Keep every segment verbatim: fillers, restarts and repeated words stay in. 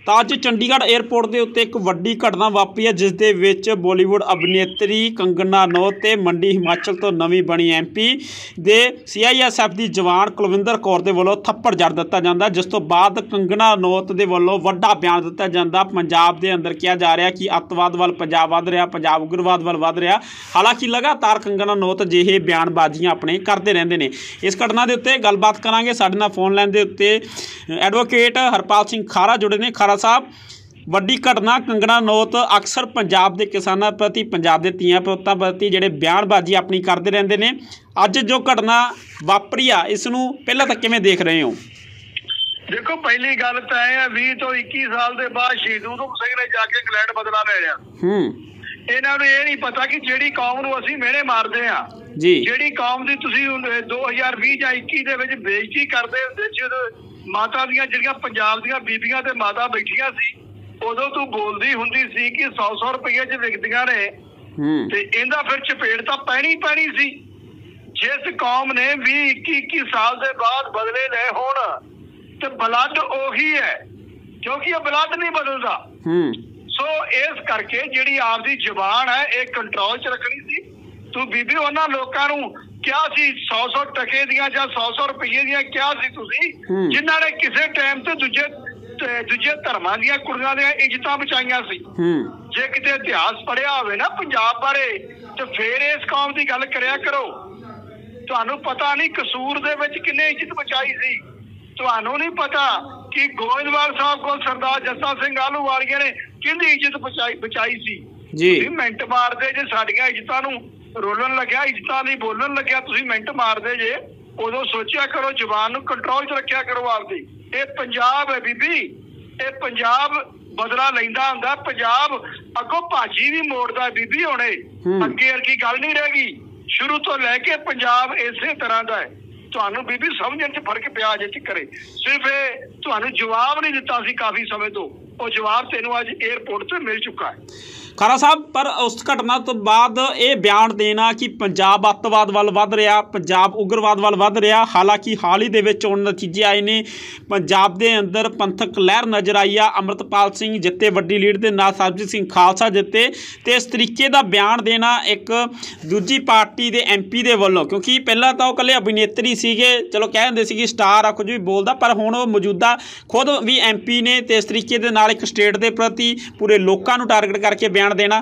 ਤਾਂ ਅੱਜ ਚੰਡੀਗੜ੍ਹ ਏਅਰਪੋर्ट ਦੇ ਉੱਤੇ ਇੱਕ ਵੱਡੀ ਘਟਨਾ ਵਾਪਰੀ ਹੈ, ਜਿਸ ਦੇ ਵਿੱਚ ਬਾਲੀਵੁੱਡ ਅਭਿਨੇਤਰੀ ਕੰਗਨਾ ਰਣੌਤ ਤੇ ਮੰਡੀ ਹਿਮਾਚਲ ਤੋਂ ਨਵੀਂ ਬਣੀ ਐਮ ਪੀ ਦੇ ਸੀ ਆਈ ਐਸ ਐਫ ਦੀ ਜਵਾਨ ਕੁਲਵਿੰਦਰ ਕੌਰ ਦੇ ਵੱਲੋਂ ਥੱਪੜ ਜੜ ਦਿੱਤਾ ਜਾਂਦਾ, ਜਿਸ ਤੋਂ ਬਾਅਦ ਕੰਗਨਾ ਰਣੌਤ ਦੇ ਵੱਲੋਂ ਵੱਡਾ ਬਿਆਨ ਦਿੱਤਾ ਜਾਂਦਾ। ਪੰਜਾਬ ਦੇ ਅੰਦਰ ਕਿਹਾ ਜਾ ਰਿਹਾ ਕਿ ਅੱਤਵਾਦ ਵੱਲ ਪੰਜਾਬ ਵੱਧ ਰਿਹਾ, ਪੰਜਾਬ ਉਗਰਵਾਦ ਵੱਲ ਵੱਧ ਰਿਹਾ। ਹਾਲਾਂਕਿ ਲਗਾਤਾਰ ਕੰਗਨਾ ਰਣੌਤ ਅਜਿਹੇ ਬਿਆਨਬਾਜ਼ੀਆਂ ਆਪਣੇ ਕਰਦੇ ਰਹਿੰਦੇ ਨੇ। ਇਸ ਘਟਨਾ ਦੇ ਉੱਤੇ ਗੱਲਬਾਤ ਕਰਾਂਗੇ। ਸਾਡੇ ਨਾਲ ਫੋਨ ਲਾਈਨ ਦੇ ਉੱਤੇ ਐਡਵੋਕੇਟ ਹਰਪਾਲ ਸਿੰਘ ਖਾਰਾ ਜੁੜੇ ਨੇ। ਖਾਰਾ ਸਾਹਿਬ, ਵੱਡੀ ਘਟਨਾ ਕੰਗਨਾ ਰਣੌਤ ਅਕਸਰ ਪੰਜਾਬ ਦੇ ਕਿਸਾਨਾਂ ਪ੍ਰਤੀ, ਪੰਜਾਬ ਦੇ ਧੀਆਂ ਪੁੱਤਾਂ ਪ੍ਰਤੀ ਜਿਹੜੇ ਬਿਆਨਬਾਜ਼ੀ ਆਪਣੀ ਕਰਦੇ ਰਹਿੰਦੇ ਨੇ, ਅੱਜ ਜੋ ਘਟਨਾ ਵਾਪਰੀ ਆ ਇਸ ਨੂੰ ਪਹਿਲਾਂ ਤੱਕ ਕਿਵੇਂ ਦੇਖ ਰਹੇ ਹੋ? देखो, पहली गल तो है भी तो इक्की साल के बाद शहीद उधम सिंह ने जाके इंग्लैंड बदला ले लिया। इन्हां नूं ये नहीं पता कि जिहड़ी कौम नूं असीं मेहने मारदे आ, जिहड़ी कौम दी तुसीं दो हज़ार बीस जां इक्की दे विच बेइज्जती करदे हुंदे सी, माता दीयां जिहड़ियां पंजाब दीयां बीबियां ते माता बैठियां सी, उदों तूं बोलदी हुंदी सी कि सौ सौ रुपये च विकदियां ने, ते इहदा फिर चपेड़ तां पैणी पैणी सी। जिस कौम ने भी इक्की इक्की साल के बाद बदले ले होण ते ब्लड ओही है, क्योंकि ये ब्लड नहीं बदलता। सो इस करके जिहड़ी आपदी जबान है ये कंट्रोल च रखनी सी। तू बीबी उन्हां लोकां नूं क्या सी सौ सौ टके दियां जां सौ सौ रुपये दियां क्या सी तुसीं, जिन्हां ने किसी टाइम ते दूजे दूजे धर्मां दियां कुड़ियां दियां इज्जतां बचाईयां सी। जे किते इतिहास पढ़िया होवे ना पंजाब बारे ते फिर इस कौम दी गल करिया करो। तुहानूं पता नहीं कसूर दे विच किन्ने इज्जत बचाई सी। ਤੁਹਾਨੂੰ नहीं पता कि गोविंदवाल साहब को सरदार जस्सा सिंह आलूवालिया ने किंदी इज्जत बचाई बचाई सी जी। मिंट मारदे जे साडियां इज्जतां नूं रोलन लग्या, इज्जतां नहीं बोलन लग्या, तुसीं मिंट मारदे जे। उदों सोचिया करो, जबान नूं कंट्रोल च रखिया करो आपदी। ये पंजाब है बीबी, ये पंजाब बदला लैंदा हुंदा। पंजाब अगों भाजी भी मोड़दा बीबी। हुणे अगे अरगी गल नहीं रह गई। शुरू तो लैके पंजाब इसे तरह दा है। ਤੁਹਾਨੂੰ ਬੀਬੀ ਸਮਝਣ 'ਚ ਫਰਕ ਪਿਆ ਜੇ ਕਰੇ, ਸਿਰਫ ਇਹ ਤੁਹਾਨੂੰ ਜਵਾਬ ਨਹੀਂ ਦਿੱਤਾ ਸੀ ਕਾਫੀ ਸਮੇਂ ਤੋਂ। ਉਹ ਜਵਾਬ ਤੈਨੂੰ ਅੱਜ ਏਅਰਪੋਰਟ ਤੇ ਮਿਲ ਚੁੱਕਾ ਹੈ। ਖਾਰਾ ਸਾਹਿਬ, ਪਰ ਉਸ ਘਟਨਾ ਤੋਂ ਬਾਅਦ ਇਹ ਬਿਆਨ ਦੇਣਾ ਕਿ ਪੰਜਾਬ ਅੱਤਵਾਦ ਵੱਲ ਵੱਧ ਰਿਹਾ, ਪੰਜਾਬ ਉਗਰਵਾਦ ਵੱਲ ਵੱਧ ਰਿਹਾ। ਹਾਲਾਂਕਿ ਹਾਲ ਹੀ ਦੇ ਵਿੱਚ ਹੁਣ ਨਤੀਜੇ ਆਏ ਨੇ, ਪੰਜਾਬ ਦੇ ਅੰਦਰ ਪੰਥਕ ਲਹਿਰ ਨਜ਼ਰ ਆਈ ਆ। ਅੰਮ੍ਰਿਤਪਾਲ ਸਿੰਘ ਜਿੱਤੇ ਵੱਡੀ ਲੀਡ ਦੇ ਨਾਲ, ਸਰਬਜੀਤ ਸਿੰਘ ਖਾਲਸਾ ਜਿੱਤੇ। ਤੇ ਇਸ ਤਰੀਕੇ ਦਾ ਬਿਆਨ ਦੇਣਾ ਇੱਕ ਦੂਜੀ ਪਾਰਟੀ ਦੇ ਐਮ ਪੀ ਦੇ ਵੱਲੋਂ, ਕਿਉਂਕਿ ਪਹਿਲਾਂ ਤਾਂ ਉਹ ਇਕੱਲੇ ਅਭਿਨੇਤਰੀ ਸੀਗੇ, ਚਲੋ ਕਹਿ ਦਿੰਦੇ ਸੀ ਕਿ ਸਟਾਰ ਆ, ਕੁਝ ਵੀ ਬੋਲਦਾ, ਪਰ ਹੁਣ ਉਹ ਮੌਜੂਦਾ ਖੁਦ ਵੀ ਐਮ ਪੀ ਨੇ। ਤੇ ਇਸ ਤਰੀਕੇ ਦੇ ਨਾਲ ਇੱਕ ਸਟੇਟ ਦੇ ਪ੍ਰਤੀ ਪੂਰੇ ਲੋਕਾਂ ਨੂੰ ਟਾਰਗੇਟ ਕਰਕੇ ਬਿਆਨ देना।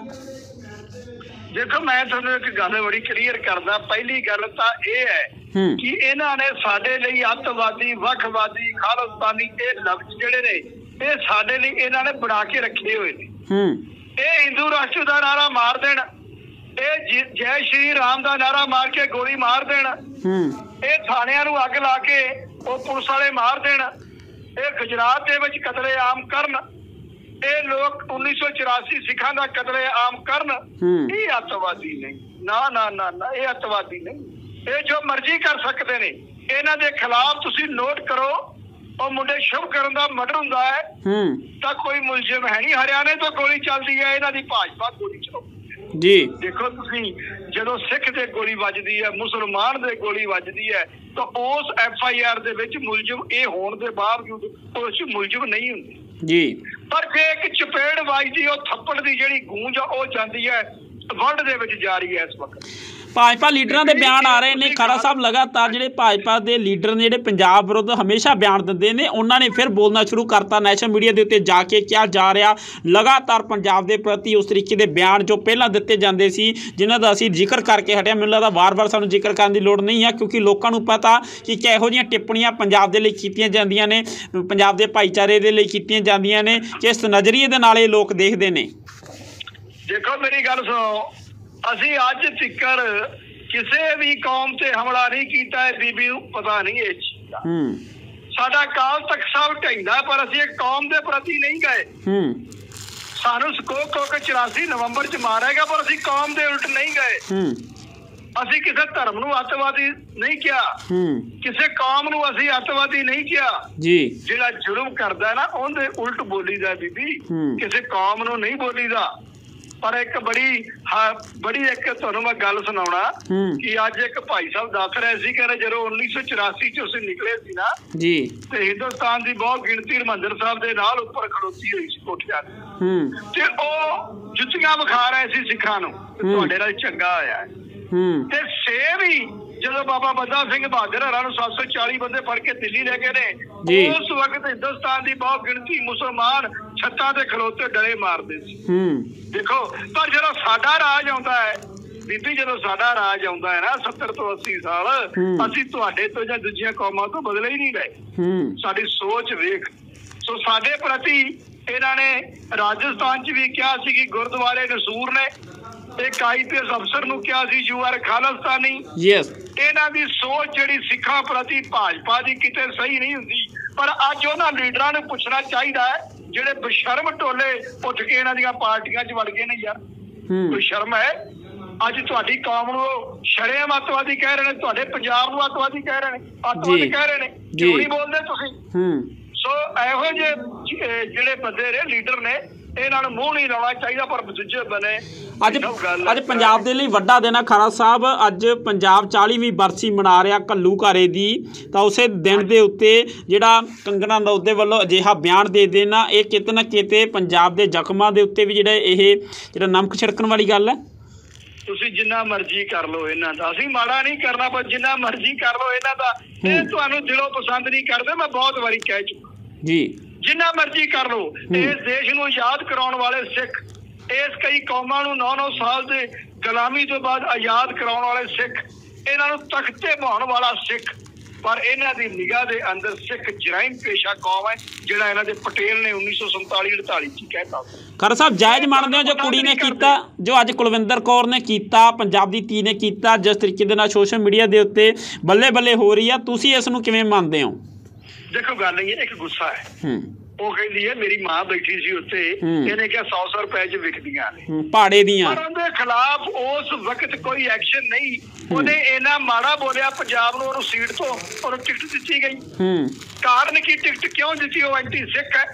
देखो, मैं तुहानूं एक गल बड़ी क्लीयर करदा। पहली गल तां इह है कि इन्हां ने साडे लई अतवादी, वखवादी, खालिस्तानी ये लफ्ज़ जिहड़े ने ये साडे लई इन्हां ने बना के रखे हुए ने। ये हिंदू राष्ट्र दा नारा मार देण, ये जय श्री राम दा नारा मार के गोली मार देण, ये थाणिਆਂ ਨੂੰ अग ला के वो पुलिस वाले मार देण, ये गुजरात दे विच कतलेआम करन, ये लोग उन्नीस सौ चौरासी सिखा का कतलेआम करन, ये अतवादी नहीं। ना ना ना ना, ये अतवादी नहीं। ये जो मर्जी कर सकते ने। इन्हां दे खिलाफ तुसी नोट करो, और मुंडे शुभ करन दा मर्डर हुंदा है तां कोई मुलजिम है नहीं। हरियाणे तो गोली चलदी है, इन्हां दी भाजपा गोली चलाउंदी जी। देखो तुसी जदों सिख ते गोली वजदी है, मुसलमान दे गोली वजदी है, तो उस एफ आई आर दे विच मुलजिम ये होण दे बावजूद उस मुलजिम नहीं हुंदे जी। पर जे एक चपेड़ वजदी, वो थप्पड़ दी जिहड़ी गूंज आ वो जांदी है वर्ल्ड दे विच जा रही है इस वक्त। भाजपा लीडरां दे बयान आ रहे ने खारा साहब, लगातार जिहड़े भाजपा दे लीडर ने, जिहड़े पंजाब विरुद्ध हमेशा बयान दिंदे ने, उन्हां ने फिर बोलना शुरू करता नैशनल मीडिया दे उत्ते जाके। क्या जा रहा लगातार पंजाब दे प्रति उस तरीके दे बयान जो पहलां दित्ते जांदे सी, जिन्हां दा असीं जिक्र करके हटिया। मैनूं लगदा वार वार सानूं जिक्र करन दी लोड़ नहीं है, क्योंकि लोकां नूं पता कि किहो जिहियां टिप्पणियां पंजाब दे लई कीतीआं जांदियां ने, पंजाब दे भाईचारे दे लई कीतीआं जांदियां ने, किस नज़रिए दे नाल इह लोक देखदे ने। देखो मेरी गल सुनो, असीं अज तिकर किसी भी कौम से हमला नहीं किया है। बीबी नूं पता नहीं इस चीज़ दा। साडा काल तक सब ढाइंदा, पर असीं एक कौम के प्रति नहीं गए। सानूं स्कोप को चौरासी नवंबर च मारेगा, पर असीं कौम के उल्ट नहीं गए। असीं किसी धर्म नूं अतवादी नहीं किया, किसी कौम नूं असीं अतवादी नहीं किया जी। जिहड़ा जुर्म करदा ना उहदे उल्ट बोलीदा बीबी, किसी कौम नूं नहीं बोलीदा। पर एक बड़ी हाँ, बड़ी एक तुहानू मैं गल सुनाउणा कि अज एक भाई साहब दस रहे सी कहते जो उन्नीस सौ चौरासी च उस निकले सी ना जी ते हिंदुस्तान की बहुत गिणती हरमंदर साहब के नाल उपर खड़ोती हुई सी कोठियां ते ओ जुत्तियां विखा रहे सी सिखां नूं तुहाडे नाल चंगा होया ते सेम ही ਜਦੋਂ बाबा बंदा सिंह बहादुर हरां नूं सत्त सौ चाली बंदे फड़ के दिल्ली ले गए ने उस वक्त हिंदुस्तान की बहुत गिणती मुसलमान छत्तां ते खलोते डरे मारदे सी देखो पर जदों साडा राज आउंदा है बीबी जदों साडा राज आउंदा है ना सत्तर तो अस्सी साल असीं तुहाडे तो जां दूजियां कौमां तो बदले ही नहीं रहे साडी सोच वेख सो साडे प्रति इन्हां ने राजस्थान च भी कहा सी कि गुरुद्वारे नसूर ने एक आई पी एस अफसर नूं कहा सी यू आर खालिस्तानी यस इन्हां दी सोच जिहड़ी सिखां प्रति भाजपा दी किते सही नहीं हुंदी पर अज उन्हां लीडरां नूं पुछना चाहिदा है जिहड़े बेशर्म टोले उठ के इन्हां दीयां पार्टियां च वड़ गए ने यार कोई शर्म है अज तुहाडी कौम नूं शरेआम अतवादी कह रहे ने तुहाडे पंजाब नूं अतवादी कह रहे ने अतवादी कह रहे ने क्यों नहीं बोलदे तुसीं सो इहो ਜਿਹੇ ਜਿਹੜੇ ਬੰਦੇ ਨੇ ਲੀਡਰ ਨੇ ਇਹਨਾਂ ਨੂੰ ਮੂੰਹ ਨਹੀਂ ਲਾਉਣਾ ਚਾਹੀਦਾ ਪਰ ਦੂਜੇ ਬਨੇ ਅੱਜ ਅੱਜ ਪੰਜਾਬ ਦੇ ਲਈ ਵੱਡਾ ਦਿਨ ਹੈ ਖਾਰਾ ਸਾਹਿਬ ਅੱਜ ਪੰਜਾਬ ਚਾਲੀਵੀਂ ਬਰਸੀ ਮਨਾ ਰਿਹਾ ਘੱਲੂਘਾਰੇ ਦੀ ਤਾਂ ਉਸੇ ਦਿਨ ਦੇ ਉੱਤੇ ਜਿਹੜਾ ਕੰਗਨਾ ਰਣੌਤ ਦੇ ਵੱਲੋਂ ਅਜਿਹਾ ਬਿਆਨ ਦੇ ਦੇਣਾ ਇਹ ਕਿਤੇ ਨਾ ਕਿਤੇ ਪੰਜਾਬ ਦੇ ਜ਼ਖਮਾਂ ਦੇ ਉੱਤੇ ਵੀ ਜਿਹੜਾ ਇਹ ਜਿਹੜਾ ਨਮਕ ਛਿੜਕਣ ਵਾਲੀ ਗੱਲ ਹੈ ਤੁਸੀਂ ਜਿੰਨਾ ਮਰਜ਼ੀ ਕਰ ਲਓ ਇਹਨਾਂ ਦਾ ਅਸੀਂ ਮਾੜਾ ਨਹੀਂ ਕਰਨਾ ਪਰ ਜਿੰਨਾ ਮਰਜ਼ੀ ਕਰ ਲਓ ਇਹਨਾਂ ਦਾ ਇਹ ਤੁਹਾਨੂੰ ਦਿਲੋਂ ਪਸੰਦ ਨਹੀਂ ਕਰਦੇ ਮੈਂ ਬਹੁਤ ਵਾਰੀ ਕਹਿ ਚੁੱਕਾ जी जिन्ना मर्जी कर लो इस देश नूं आजाद कराउण वाले सिख इस कई कौमां नूं नौ नौ साल दे गुलामी तो बाद आजाद कराउण वाले सिख इन्हां नूं तख्ते बहाउण वाला सिख पर इन्हां दी निगाह दे अंदर सिख जराइम पेशा कौम है जिहड़ा इन्हां दे पटेल ने उन्नीस सौ संताली अड़ताली च कहता खर साहब जायज़ मानदे हो जो कुड़ी ने कीता जो अज कुलविंदर कौर ने कीता पंजाब दी धी ने कीता जिस तरीके दे नाल सोशल मीडिया दे उत्ते बल्ले बल्ले हो रही है तुसीं इस नूं किवें मंनदे हो देखो गल नहीं है एक गुस्सा है वो कहती है मेरी मां बैठी सी उत्ते इहने क्या सौ सौ रुपए च विकदियां ने भाड़े दियां पर उनके खिलाफ उस वक्त कोई एक्शन नहीं उन्हें इन्ना माड़ा बोलिया पंजाब नूं उहनूं सीट तो उहनूं टिकट दित्ती गई कारण की टिकट क्यों दित्ती वो एंटी सिख है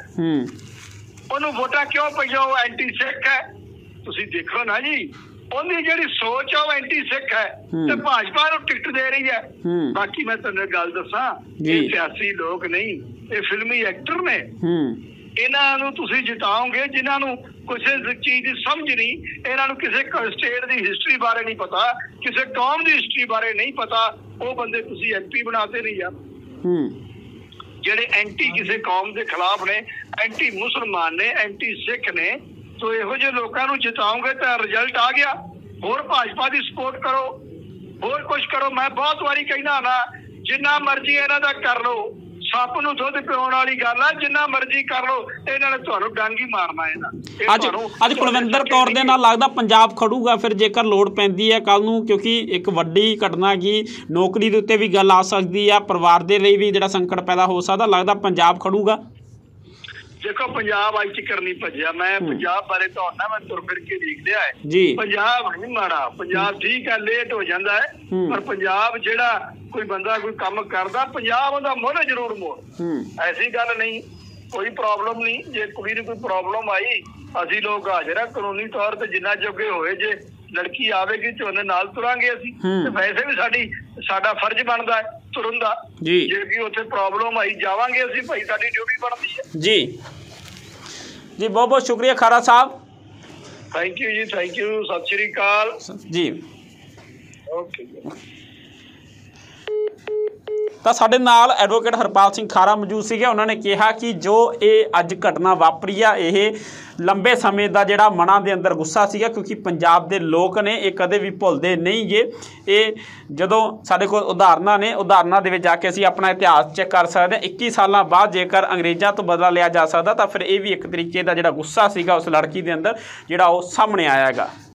उहनूं वोटां क्यों पईआं वो एंटी सिख है तुसीं देखो ना जी उन्दी जिहड़ी सोच है वो एंटी सिख है ते भाजपा नूं टिकट दे रही है बाकी मैं तुहानूं गल दसां ये सियासी लोग नहीं ये फिल्मी एक्टर ने इन्हां नूं तुसीं जिताओगे जिन्हां नूं किसी चीज़ की समझ नहीं इन्हां नूं किसी स्टेट की हिस्टरी बारे नहीं पता किसी कौम की हिस्टरी बारे नहीं पता वो बंदे तुसीं एम पी बनाते नहीं यार जिहड़े एंटी किसी कौम के खिलाफ ने एंटी मुसलमान ने एंटी सिख ने तो इहो जे लोकां नूं जिताओगे तो रिजल्ट आ गया होर भाजपा की सपोर्ट करो होर कुछ करो मैं बहुत वारी कहना ना जिन्ना मर्जी इन्हां दा कर लो सप नूं दुध पिआउण वाली गल है जिन्ना मर्जी कर लो इन्हां ने तुहानूं डंग ही मारना है अज अज कुलविंदर कौर दे नाल लगदा पंजाब खड़ूगा फिर जेकर लोड़ पैंदी है कल नूं क्योंकि एक वड्डी घटना की नौकरी दे उत्ते भी गल आ सकदी है परिवार दे लई भी जिहड़ा संकट पैदा हो सकदा लगदा पंजाब खड़ूगा देखो पंजाब अज तक नहीं भजिया मैं पंजाब बारे तो ना मैं तुर फिर के देख लिया है जी पंजाब नहीं माड़ा पंजाब ठीक है लेट हो जाता है पर पंजाब जेड़ा कोई बंदा कोई काम करदा पंजाब उहदा मोह जरूर मोड़ ऐसी गल नहीं कोई प्रॉब्लम नहीं जे कुड़ी नूं कोई प्रॉब्लम आई असीं लोग हाजिर है कानूनी तौर पर जिन्ना जोगे होए जे लड़की आवेगी तो उहदे नाल तुरांगे असीं ते वैसे भी साडी साडा फर्ज बनदा है तुरन दा जी जे कि उत्थे प्रॉब्लम आई जावांगे असीं भाई साडी ड्यूटी बनदी है जी जी बहुत बहुत शुक्रिया खारा साहब thank you ji thank you सत श्री अकाल जी ओके ਤਾਂ ਸਾਡੇ ਨਾਲ ਐਡਵੋਕੇਟ ਹਰਪਾਲ ਸਿੰਘ ਖਾਰਾ ਮੌਜੂਦ ਸੀਗੇ ਉਹਨਾਂ ਨੇ ਕਿਹਾ ਕਿ ਜੋ ਇਹ ਅੱਜ ਘਟਨਾ ਵਾਪਰੀ ਆ ਇਹ ਲੰਬੇ ਸਮੇਂ ਦਾ ਜਿਹੜਾ ਮਨਾਂ ਦੇ ਅੰਦਰ ਗੁੱਸਾ ਸੀਗਾ ਕਿਉਂਕਿ ਪੰਜਾਬ ਦੇ ਲੋਕ ਨੇ ਇਹ ਕਦੇ ਵੀ ਭੁੱਲਦੇ ਨਹੀਂ ਗੇ ਇਹ ਜਦੋਂ ਸਾਡੇ ਕੋਲ ਉਦਾਹਰਨਾਂ ਨੇ ਉਦਾਹਰਨਾਂ ਦੇ ਵਿੱਚ ਜਾ ਕੇ ਅਸੀਂ ਆਪਣਾ ਇਤਿਹਾਸ ਚੈੱਕ ਕਰ ਸਕਦੇ ਹਾਂ ਇੱਕੀ ਸਾਲਾਂ ਬਾਅਦ ਜੇਕਰ ਅੰਗਰੇਜ਼ਾਂ ਤੋਂ ਬਦਲਾ ਲਿਆ ਜਾ ਸਕਦਾ ਤਾਂ ਫਿਰ ਇਹ ਵੀ ਇੱਕ ਤਰੀਕੇ ਦਾ ਜਿਹੜਾ ਗੁੱਸਾ ਸੀਗਾ ਉਸ ਲੜਕੀ ਦੇ ਅੰਦਰ ਜਿਹੜਾ ਉਹ ਸਾਹਮਣੇ ਆਇਆ ਹੈਗਾ।